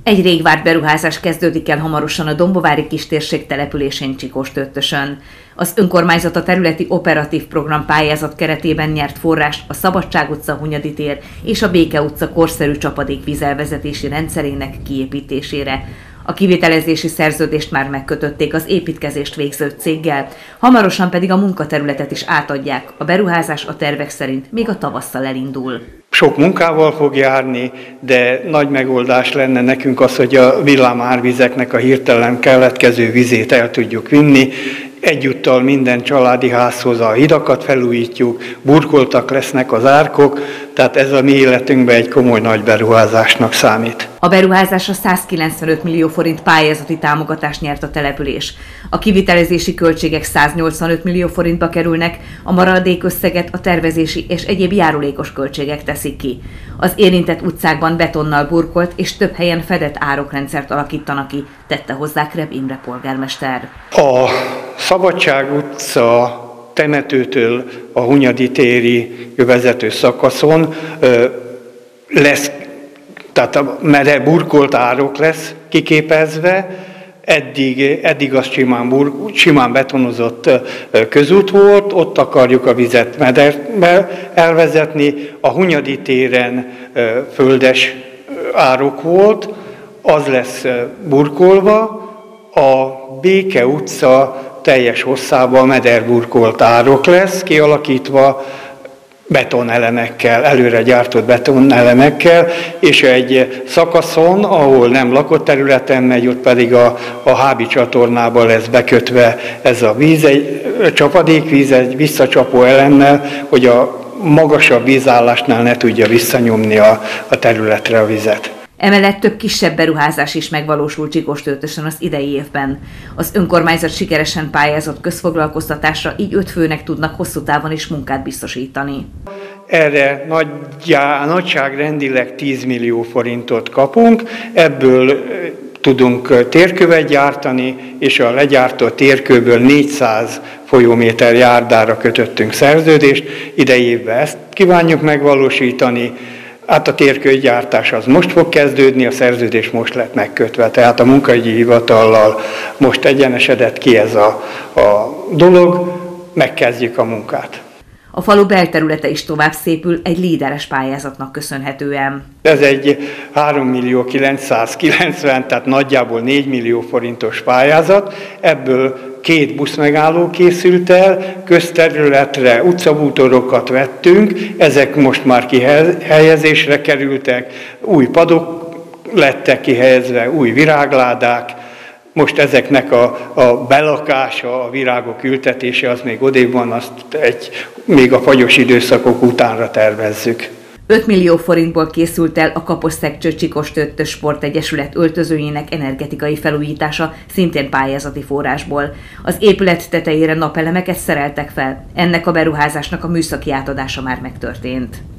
Egy rég várt beruházás kezdődik el hamarosan a Dombovári kistérség településén Csikós-Tőttösön. Az önkormányzat a területi operatív program pályázat keretében nyert forrást a Szabadság utca, Hunyadi tér és a Béke utca korszerű csapadékvízelvezetési rendszerének kiépítésére. A kivitelezési szerződést már megkötötték az építkezést végző céggel, hamarosan pedig a munkaterületet is átadják. A beruházás a tervek szerint még a tavasszal elindul. Sok munkával fog járni, de nagy megoldás lenne nekünk az, hogy a villámárvizeknek a hirtelen keletkező vizét el tudjuk vinni. Egyúttal minden családi házhoz a hidakat felújítjuk, burkoltak lesznek az árkok, tehát ez a mi életünkben egy komoly nagy beruházásnak számít. A beruházásra 195 millió forint pályázati támogatást nyert a település. A kivitelezési költségek 185 millió forintba kerülnek, a maradék összeget a tervezési és egyéb járulékos költségek teszik ki. Az érintett utcákban betonnal burkolt és több helyen fedett árokrendszert alakítanak ki, tette hozzá Kreb Imre polgármester. A Szabadság utca temetőtől a Hunyadi téri vezető szakaszon lesz, tehát merev burkolt árok lesz kiképezve, eddig az simán betonozott közút volt, ott akarjuk a vizet mederbe elvezetni, a Hunyadi téren földes árok volt, az lesz burkolva, a Béke utca teljes hosszában mederburkolt árok lesz kialakítva betonelemekkel, előre gyártott betonelemekkel, és egy szakaszon, ahol nem lakott területen megy, ott pedig a Hábi csatornába lesz bekötve ez a víz, egy csapadékvíz, egy visszacsapó elemmel, hogy a magasabb vízállásnál ne tudja visszanyomni a területre a vizet. Emellett több kisebb beruházás is megvalósul Csikós-Tőttösön az idei évben. Az önkormányzat sikeresen pályázott közfoglalkoztatásra, így 5 főnek tudnak hosszú távon is munkát biztosítani. Erre nagyságrendileg 10 millió forintot kapunk, ebből tudunk térkövet gyártani, és a legyártott térkőből 400 folyóméter járdára kötöttünk szerződést. Idei évben ezt kívánjuk megvalósítani. Hát a térkőgyártás az most fog kezdődni, a szerződés most lett megkötve, tehát a munkahogyi hivatallal most egyenesedett ki ez a dolog, megkezdjük a munkát. A falu belterülete is tovább szépül egy líderes pályázatnak köszönhetően. Ez egy 3.990.000, tehát nagyjából 4 millió forintos pályázat, ebből 2 buszmegálló készült el, közterületre utcabútorokat vettünk, ezek most már kihelyezésre kerültek, új padok lettek kihelyezve, új virágládák, most ezeknek a belakása, a virágok ültetése az még odébb van, azt még a fagyos időszakok utánra tervezzük. 5 millió forintból készült el a Kaposzteggcső Csikós-Tőttös Sportegyesület öltözőjének energetikai felújítása, szintén pályázati forrásból. Az épület tetejére napelemeket szereltek fel, ennek a beruházásnak a műszaki átadása már megtörtént.